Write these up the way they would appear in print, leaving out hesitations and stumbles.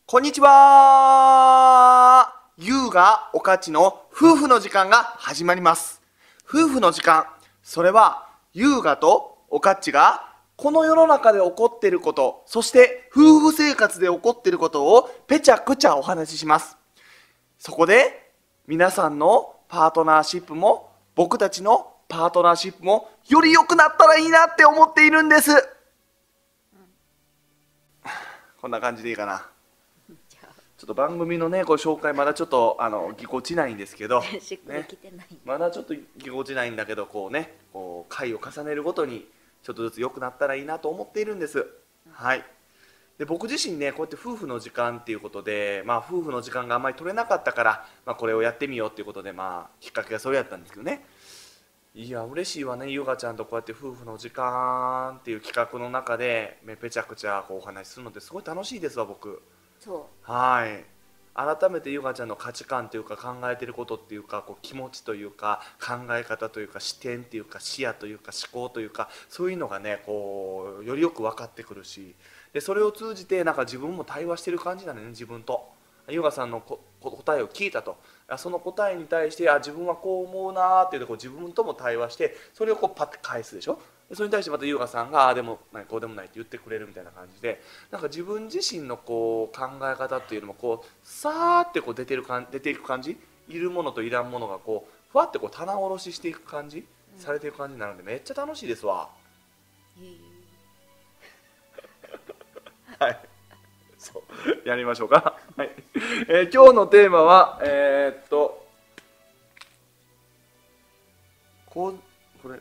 こんにちは。優雅おかちの夫婦の時間が始まります。夫婦の時間、それは優雅とおかちがこの世の中で起こっていること、そして夫婦生活で起こっていることをぺちゃくちゃお話しします。そこで皆さんのパートナーシップも僕たちのパートナーシップもより良くなったらいいなって思っているんです。こんな感じでいいかな。ちょっと番組のねご紹介まだちょっとぎこちないんですけど、ね、まだちょっとぎこちないんだけどこう回を重ねるごとにちょっとずつ良くなったらいいなと思っているんです。はい。で僕自身ねこうやって夫婦の時間っていうことで、夫婦の時間があんまり取れなかったから、これをやってみようっていうことできっかけがそれやったんですけどね。いや嬉しいわね、ゆがちゃんとこうやって夫婦の時間っていう企画の中でぺちゃくちゃこうお話しするのってすごい楽しいですわ僕。はい。改めてゆがちゃんの価値観というか考えてることっていうかこう気持ちというか考え方というか視点っていうか視野というか思考というかそういうのがねこうよりよく分かってくるし、でそれを通じてなんか自分も対話してる感じなのね、自分と。ゆがさんの答えを聞いたと、その答えに対して自分はこう思うなーっていうと自分とも対話してそれをパッて返すでしょ。それに対してまた優雅さんがでもないこうでもないって言ってくれるみたいな感じで、なんか自分自身のこう考え方っていうのもこうさーってこう出ていく感じ、いるものといらんものがこうふわってこう棚卸ししていく感じ、されていく感じになるんでめっちゃ楽しいですわ。はい、そうやりましょうか。はい。今日のテーマはこれ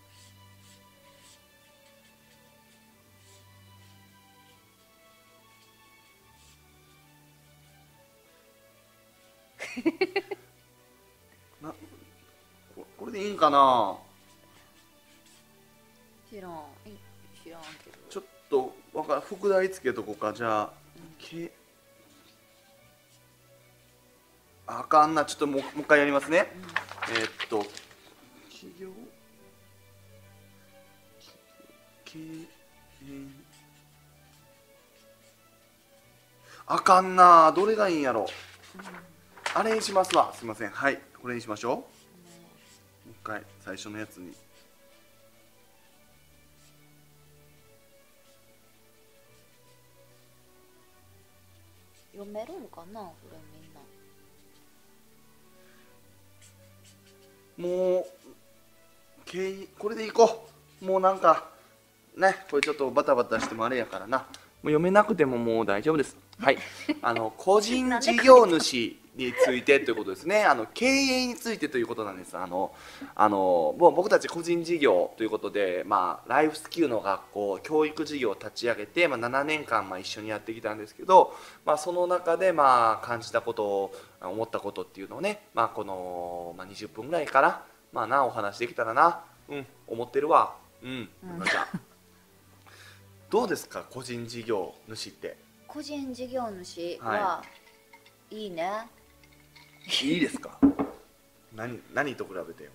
これでいいんかな。 知らんけどちょっと副題つけとこうか。じゃあ、あかんな。ちょっともう一回やりますね。企業経営あかんな。どれがいいんやろ。あれにしますわ。すいません。はい、これにしましょう。もう一回最初のやつに。 読めるんかなこれみんな。 もうこれでいこう。もうなんかね、これちょっとバタバタしてもあれやからな。もう読めなくてももう大丈夫です。はい。個人事業主についてということですね。経営についてということなんです。もう僕たち個人事業ということで、ライフスキルの学校教育事業を立ち上げて、7年間一緒にやってきたんですけど、その中で感じたことを思ったことっていうのをね、この、20分ぐらいからお話できたらな、思ってるわ。じゃあどうですか、個人事業主って。 個人事業主はいいね。 いいですか。何と比べてよ。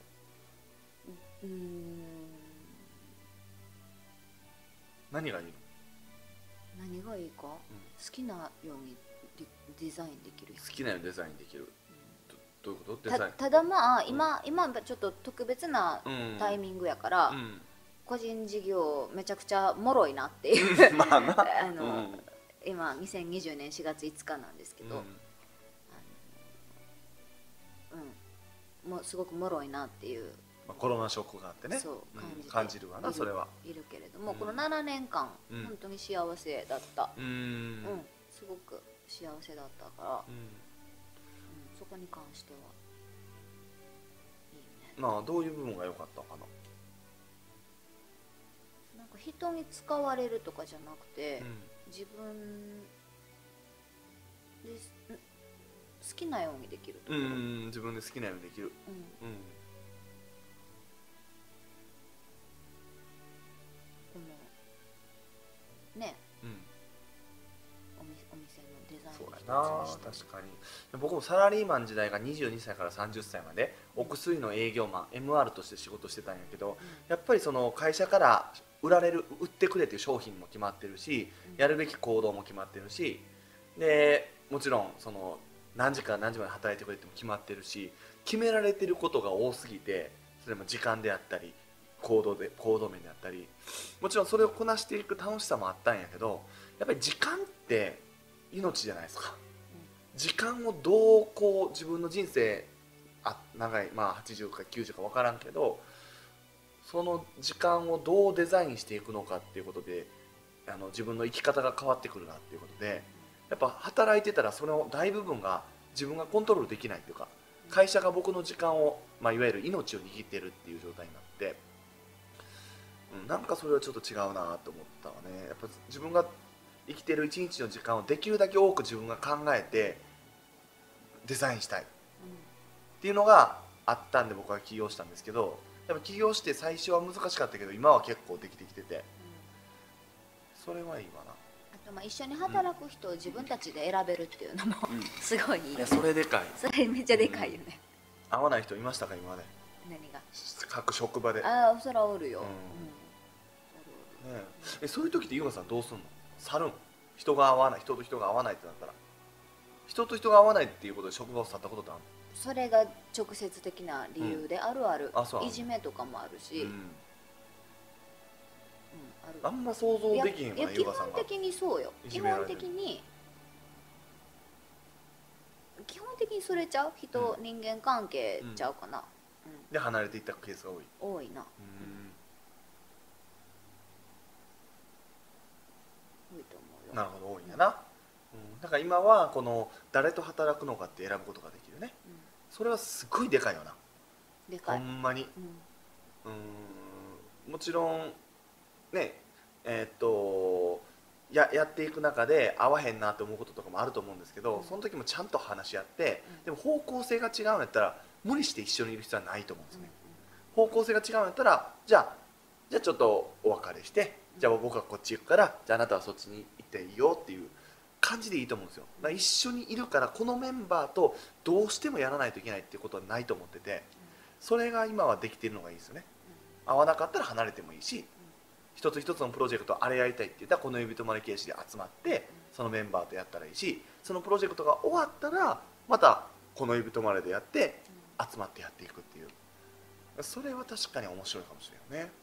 何がいいの。 何がいいか、好きなようにデザインできる。 好きなようにデザインできる。どういうこと。デザイン。 ただ今ちょっと特別なタイミングやから、個人事業めちゃくちゃもろいなっていう今2020年4月5日なんですけど、もうすごくもろいなっていう、 コロナショックがあってね、感じるわな。それはいるけれども、この7年間本当に幸せだった。すごく幸せだったから、そこに関してはいいね。 どういう部分が良かったかな。 なんか人に使われるとかじゃなくて、自分で好きなようにできるところ。 自分で好きなようにできる。 このね、お店のデザインそうやな。確かに僕もサラリーマン時代が22歳から30歳までお薬の営業マン MR として仕事してたんやけど、やっぱりその会社から売ってくれっていう商品も決まってるし、やるべき行動も決まってるし、 でもちろんその何時から何時まで働いてくれっても決まってるし、決められてることが多すぎて、それも時間であったり行動面であったり、もちろんそれをこなしていく楽しさもあったんやけど、やっぱり時間って命じゃないですか。時間をどうこう自分の人生長い、まあ80か90か分からんけど、その時間をどうデザインしていくのかっていうことで自分の生き方が変わってくるなっていうことで、やっぱ働いてたらその大部分が自分がコントロールできないというか、会社が僕の時間を、まあ、いわゆる命を握ってるっていう状態になって、なんかそれはちょっと違うなと思ったわね。やっぱ自分が生きてる一日の時間をできるだけ多く自分が考えてデザインしたいっていうのがあったんで僕は起業したんですけど、やっぱ起業して最初は難しかったけど今は結構できてきてて、それはいいわな。 あとまあ一緒に働く人を自分たちで選べるっていうのもすごいいい。 いやそれでかい。 それめっちゃでかいよね。 合わない人いましたか今まで？何が？各職場で。 ああ、そらおるよ。 そういう時ってゆうまさんどうすんの？去るん？人と人が合わないってなったら、人と人が合わないっていうことで職場を去ったことってあるの？ それが直接的な理由である。いじめとかもあるし、 あんま想像できへんわね。 基本的にそうよ。基本的にそれちゃう人間関係ちゃうかな。 で離れていったケースが多いな。多いと思うよ。 なるほど、多いんやな。だから今はこの誰と働くのかって選ぶことができるね。それはすごいでかいよな。 でかい。 ほんまに。もちろんね、やっていく中で合わへんなと思うこととかもあると思うんですけど、その時もちゃんと話し合って、でも方向性が違うんやったら無理して一緒にいる必要はないと思うんですね。方向性が違うんやったらじゃあちょっとお別れして、じゃあ僕はこっち行くから、じゃああなたはそっちに行っていいよっていう感じでいいと思うんですよ。だから一緒にいるからこのメンバーとどうしてもやらないといけないっていうことはないと思ってて、それが今はできているのがいいですよね。合わなかったら離れてもいいし、一つ一つのプロジェクトあれやりたいって言ったらこの指とまり形式で集まってそのメンバーとやったらいいし、そのプロジェクトが終わったらまたこの指とまれでやって集まってやっていくっていう、それは確かに面白いかもしれないね。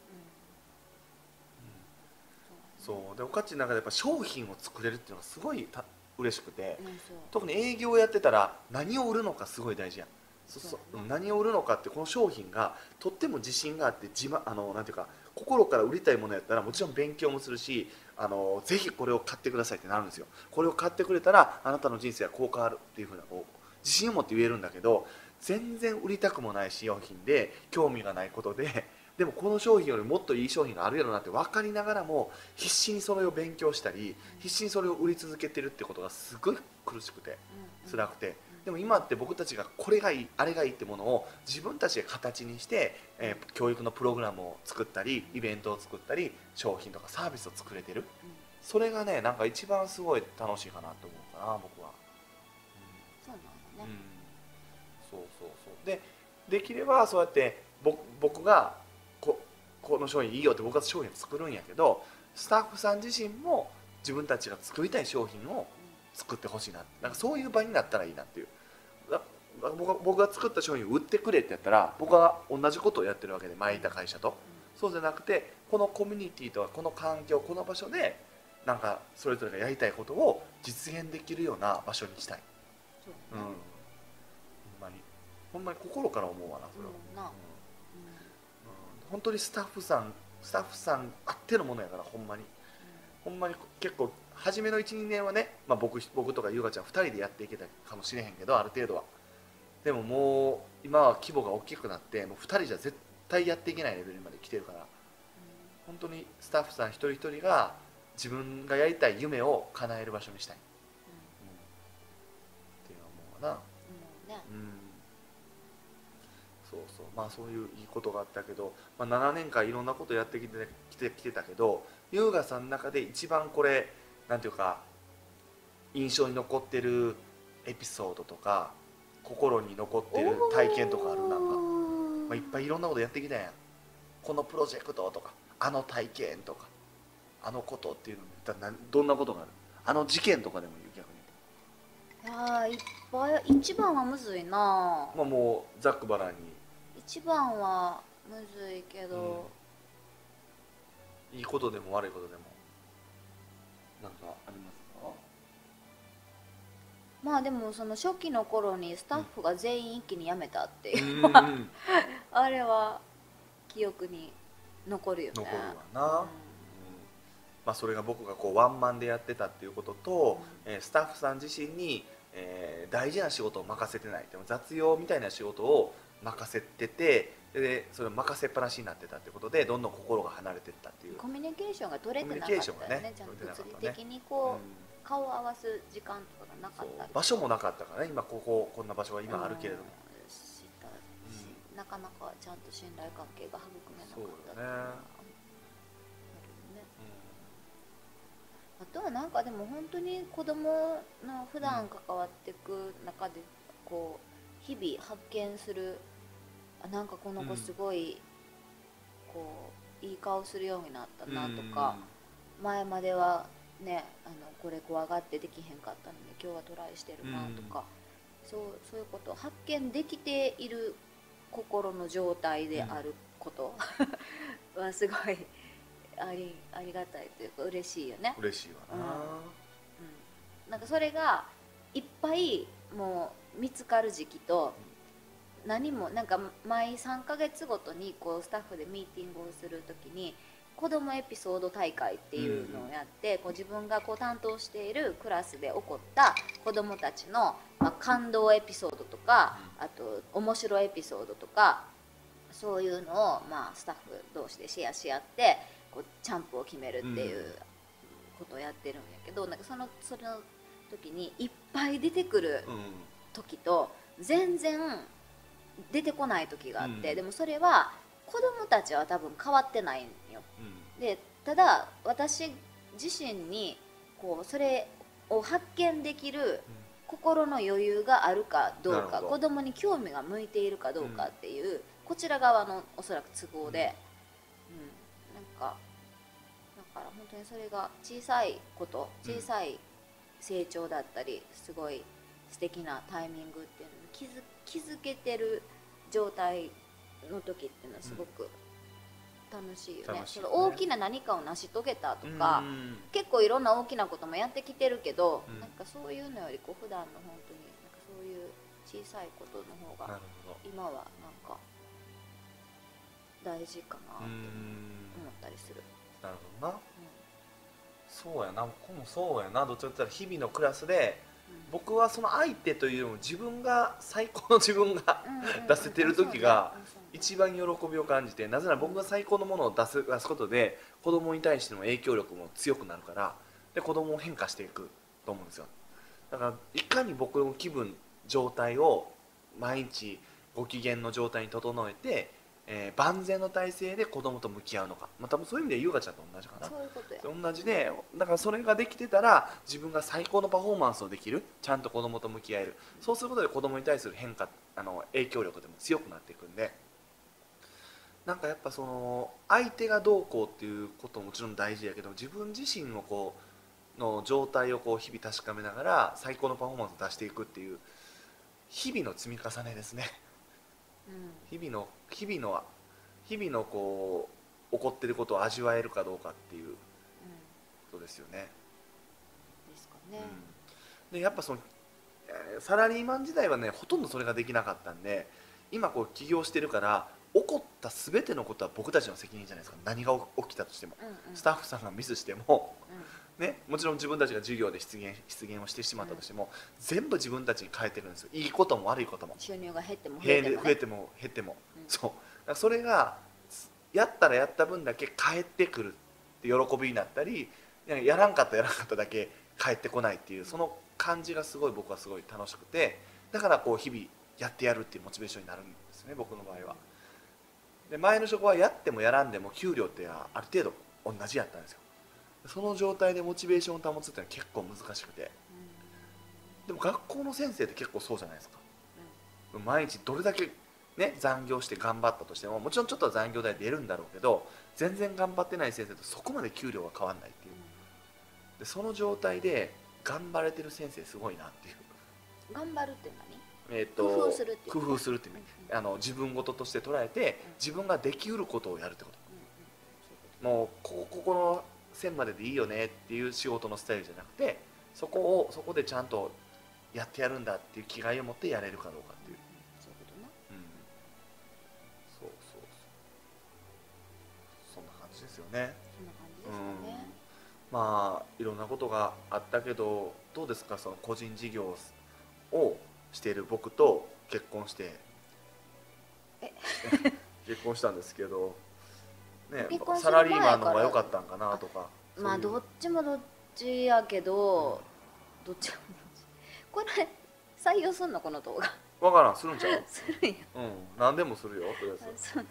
そうで、おかちの中でやっぱ商品を作れるっていうのがすごい嬉しくて、特に営業やってたら何を売るのかすごい大事やん。何を売るのかって、この商品がとっても自信があってなんていうか心から売りたいものやったらもちろん勉強もするし、ぜひこれを買ってくださいってなるんですよ。これを買ってくれたらあなたの人生はこう変わるっていうふうな自信を持って言えるんだけど、全然売りたくもない商品で興味がないことで、でもこの商品よりもっといい商品があるやろなって分かりながらも必死にそれを勉強したり必死にそれを売り続けてるってことがすごい苦しくて辛くて、でも今って僕たちがこれがいいあれがいいってものを自分たちで形にして、教育のプログラムを作ったりイベントを作ったり商品とかサービスを作れてる、それがねなんか一番すごい楽しいかなと思うかな僕は。 そうなんだね。 そうできればそうやって僕がこの商品いいよって僕は商品を作るんやけど、スタッフさん自身も自分たちが作りたい商品を作ってほしいな、なんかそういう場になったらいいなっていう。僕が作った商品を売ってくれってやったら僕は同じことをやってるわけで、前いた会社と。そうじゃなくてこのコミュニティとかこの環境この場所でなんかそれぞれがやりたいことを実現できるような場所にしたい。ほんまに心から思うわなそれは。本当にスタッフさんあってのものやから、ほんまに結構初めの 1,2 年はね、僕とか優香ちゃん2人でやっていけたかもしれへんけど、ある程度は。でももう今は規模が大きくなってもう2人じゃ絶対やっていけないレベルまで来てるから、本当にスタッフさん一人一人が自分がやりたい夢を叶える場所にしたい、っていうのは思うな。そういういいことがあったけど、7年間いろんなことやってきてたけど、優雅さんの中で一番これなんていうか印象に残ってるエピソードとか心に残ってる体験とかある？なんか、いっぱいいろんなことやってきたやん。このプロジェクトとかあの体験とかあのことっていうのどんなことがある？あの事件とかでもいい、逆に。 いっぱい一番はむずいな。 まあもうざっくばらんに一番はむずいけど、 いいことでも悪いことでもなんかありますか？ まあでもその初期の頃にスタッフが全員一気に辞めたっていうのはあれは記憶に残るよね。 残るわな、まあ、それが僕がこうワンマンでやってたっていうことと、スタッフさん自身に、大事な仕事を任せてない、でも雑用みたいな仕事を任せてて、でそれを任せっぱなしになってたってことでどんどん心が離れていったっていう、 コミュニケーションが取れてなかったよね。ちゃんと物理的にこう、顔を合わす時間とかがなかったり、 場所もなかったからね。今こんな場所が今あるけれども、 なかなかちゃんと信頼関係が育めなかったっていうのはあるよね。あとはなんかでも本当に子供の普段関わっていく中でこう日々発見する、なんかこの子すごいこういい顔するようになったなとか、前まではねこれ怖がってできへんかったのに今日はトライしてるなとか、そういうことを発見できている心の状態であることはすごいありがたいというか嬉しいよね。 嬉しいわな、 なんかそれがいっぱいもう見つかる時期と、何もなんか毎3ヶ月ごとにこうスタッフでミーティングをするときに子どもエピソード大会っていうのをやって、こう自分がこう担当しているクラスで起こった子どもたちの、感動エピソードとか、あと面白いエピソードとか、そういうのをスタッフ同士でシェアし合ってこうチャンプを決めるっていうことをやってるんやけど、なんかその時にいっぱい出てくる時と全然出てこない時があって、でもそれは子供たちは多分変わってないんよ、でただ私自身にこうそれを発見できる心の余裕があるかどうか、子供に興味が向いているかどうかっていう、こちら側のおそらく都合で、なんかだから本当にそれが小さいこと、小さい成長だったり、すごい素敵なタイミングっていうのに気づけてる状態の時っていうのはすごく楽しいよね。その大きな何かを成し遂げたとか、結構いろんな大きなこともやってきてるけど、なんかそういうのよりこう普段の本当になんかそういう小さいことの方が今はなんか大事かなと思ったりする。 なるほどな、そうやな、僕もそうやな。どっちかというと日々のクラスで、僕はその相手というよりも自分が最高の自分が出せてる時が一番喜びを感じて、なぜなら僕が最高のものを出すことで子供に対しての影響力も強くなるから、で子供を変化していくと思うんですよ。だからいかに僕の気分状態を毎日ご機嫌の状態に整えて、万全の体制で子供と向き合うのか、多分そういう意味で優香ちゃんと同じかな。 そういうことや。 同じで、だからそれができてたら自分が最高のパフォーマンスをできる、ちゃんと子供と向き合える、そうすることで子供に対する変化、影響力でも強くなっていくんで、なんかやっぱその相手がどうこうっていうことももちろん大事やけど、自分自身のこうの状態をこう日々確かめながら最高のパフォーマンスを出していくっていう日々の積み重ねですね。日々のこう起こっていることを味わえるかどうかっていうことですよね。 ですかね。 でやっぱその、サラリーマン時代はねほとんどそれができなかったんで、今こう起業してるから起こった全てのことは僕たちの責任じゃないですか。何が起きたとしても、スタッフさんがミスしても、もちろん自分たちが授業で失言をしてしまったとしても、全部自分たちに返ってくるんですよ。いいことも悪いことも。 収入が減っても増えても減っても、そうそれがやったらやった分だけ返ってくるって喜びになったり、やらんかっただけ返ってこないっていう、その感じがすごい僕はすごい楽しくて、だからこう日々やってやるっていうモチベーションになるんですね、僕の場合は。で前の職はやってもやらんでも給料ってある程度同じやったんですよ。その状態でモチベーションを保つっていうのは結構難しくて、でも学校の先生って結構そうじゃないですか。毎日どれだけね残業して頑張ったとしても、もちろんちょっとは残業代出るんだろうけど、全然頑張ってない先生とそこまで給料が変わんないっていう。でその状態で頑張れてる先生すごいなっていう。 頑張るって何？工夫するって工夫するって意味、自分事として捉えて、自分ができうることをやるってこと、もうここの線まででいいよねっていう仕事のスタイルじゃなくて、そこでちゃんとやってやるんだっていう気概を持ってやれるかどうかっていう、 そういうことな。 そうそんな感じですよね。 そんな感じですよね。 まあいろんなことがあったけど、どうですか、その個人事業をしている僕と結婚して結婚したんですけど、ね、サラリーマンの方が良かったんかなとか。 まあどっちもどっちやけど、どっちもどっち。これ採用すんのこの動画？ 分からん、するんちゃう？ するんや。 何でもするよ、とりあえず。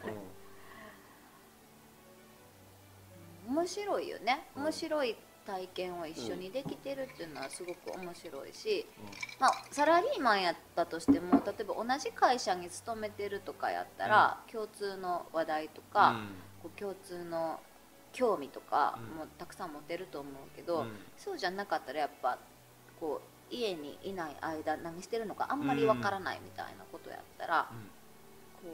面白いよね。面白い体験を一緒にできてるっていうのはすごく面白いし、まあサラリーマンやったとしても、例えば同じ会社に勤めてるとかやったら、共通の話題とか、共通の興味とかもたくさん持てると思うけど、そうじゃなかったらやっぱこう家にいない間何してるのかあんまりわからないみたいなことやったら、こ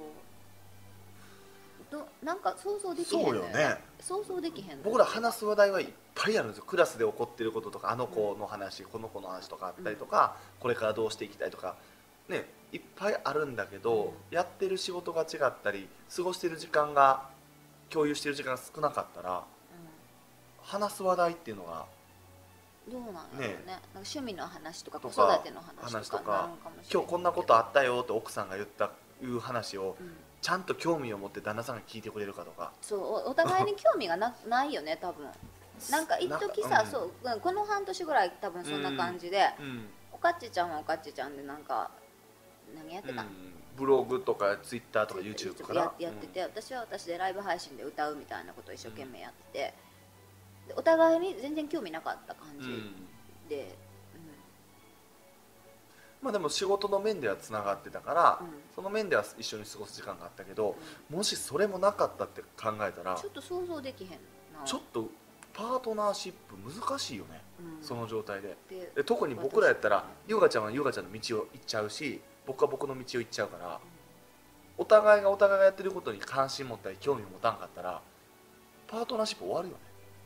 うなんか想像できへんのよね。想像できへんの。 僕ら話す話題はいっぱいあるんですよ。クラスで起こってることとか、あの子の話、この子の話とかあったりとか、これからどうしていきたいとかね、いっぱいあるんだけど、やってる仕事が違ったり、過ごしてる時間が、共有してる時間が少なかったら、話す話題っていうのがどうなんやろうね。なんか趣味の話とか子育ての話とか、 今日こんなことあったよって奥さんがいう話をちゃんと興味を持って旦那さんが聞いてくれるかとか。 そうお互いに興味がないよね多分。なんか一時さ、そうこの半年ぐらい多分そんな感じで、おかっちちゃんはおかっちちゃんでなんか何やってたの？ ブログとかツイッターとか YouTube とかやってて、私は私でライブ配信で歌うみたいなことを一生懸命やってて、お互いに全然興味なかった感じで、 まあでも仕事の面ではつながってたから、その面では一緒に過ごす時間があったけど、もしそれもなかったって考えたらちょっと想像できへんな。 ちょっとパートナーシップ難しいよね、その状態で。特に僕らやったら優香ちゃんは優香ちゃんの道を行っちゃうし、僕は僕の道を行っちゃうから、お互いがやってることに関心持ったり興味持たんかったらパートナーシップ終わるよね。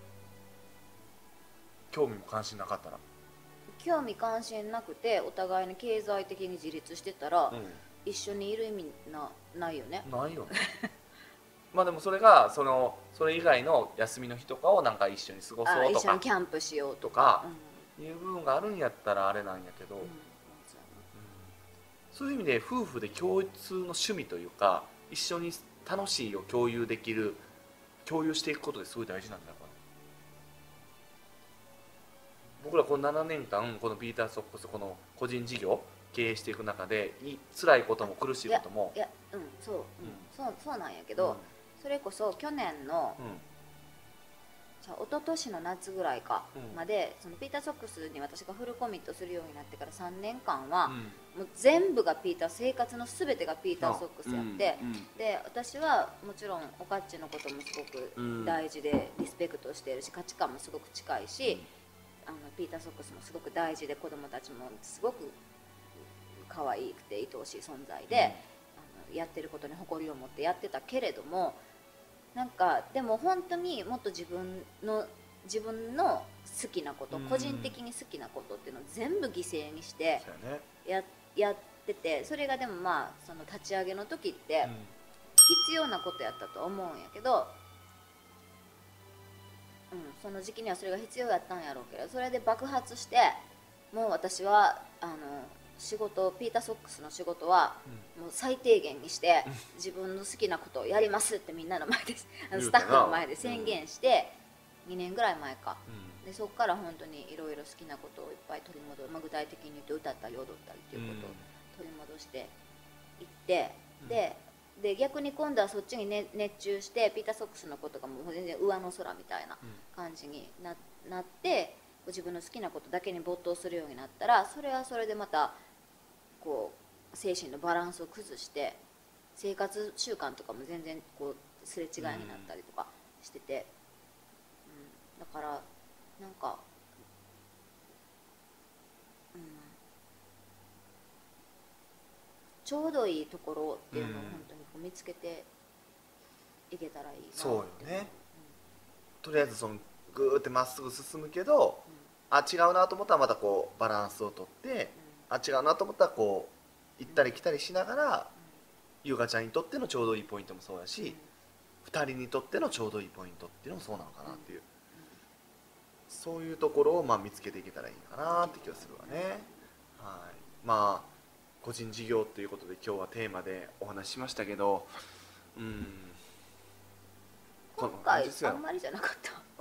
興味も関心なかったら。 興味関心なくてお互いに経済的に自立してたら、一緒にいる意味ないよね。 ないよね。まあでもそれがそれ以外の休みの日とかをなんか一緒に過ごそうとか、 一緒にキャンプしようとかいう部分があるんやったらあれなんやけど、そういう意味で夫婦で共通の趣味というか、一緒に楽しいを共有できる、共有していくことですごい大事なんだから。僕らこの7年間このピーターソックス、この個人事業経営していく中で辛いことも苦しいことも、 そうなんやけど、それこそ去年の、じゃあ一昨年の夏ぐらいかまで、そのピーターソックスに私がフルコミットするようになってから3年間は、もう全部が生活の全てがピーターソックスやって、で私はもちろんおかっちのこともすごく大事でリスペクトしているし、価値観もすごく近いし、ピーターソックスもすごく大事で、子供たちもすごく可愛くて愛おしい存在で、やってることに誇りを持ってやってたけれども、なんかでも本当にもっと自分の好きなこと、個人的に好きなことっていうのを全部犠牲にしてやってて、それがでもまあその立ち上げの時って必要なことやったと思うんやけど、その時期にはそれが必要やったんやろうけど、それで爆発して、もう私は仕事、ピーターソックスの仕事はもう最低限にして自分の好きなことをやりますってみんなの前でスタッフの前で宣言して、2年ぐらい前か、でそこから本当にいろいろ好きなことをいっぱい取り戻す、具体的に言うと歌ったり踊ったりっていうことを取り戻していって、で逆に今度はそっちに、熱中してピーターソックスのことがもう全然上の空みたいな感じになって、自分の好きなことだけに没頭するようになったら、それはそれでまたこう精神のバランスを崩して、生活習慣とかも全然こうすれ違いになったりとかしてて、だからなんか、 ちょうどいいところっていうのを本当にこう見つけていけたらいいなって。 そうよね、とりあえずそのグーってまっすぐ進むけど、あ違うなと思ったらまたこうバランスをとって、あ違うなと思ったらこう行ったり来たりしながら、優香ちゃんにとってのちょうどいいポイントもそうやし、2人にとってのちょうどいいポイントっていうのもそうなのかなっていう、そういうところをまあ見つけていけたらいいかなって気がするわね。はい、まあ個人事業ということで今日はテーマでお話ししましたけど、 今回あんまりじゃなかった。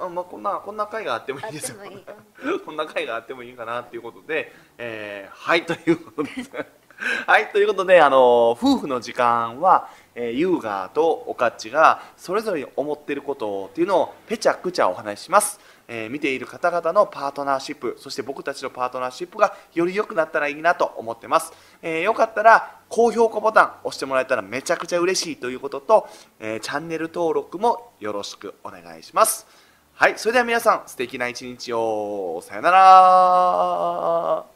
まあ、こんな回があってもいいですよ。こんな回があってもいいかなっていうことで、はいということですはいということで、夫婦の時間は、優雅とおかっちがそれぞれ思っていることっていうのをぺちゃくちゃお話しします。見ている方々のパートナーシップ、そして僕たちのパートナーシップがより良くなったらいいなと思ってます。よかったら高評価ボタン押してもらえたらめちゃくちゃ嬉しいということと、チャンネル登録もよろしくお願いします。はい、それでは皆さん素敵な一日を。さよなら。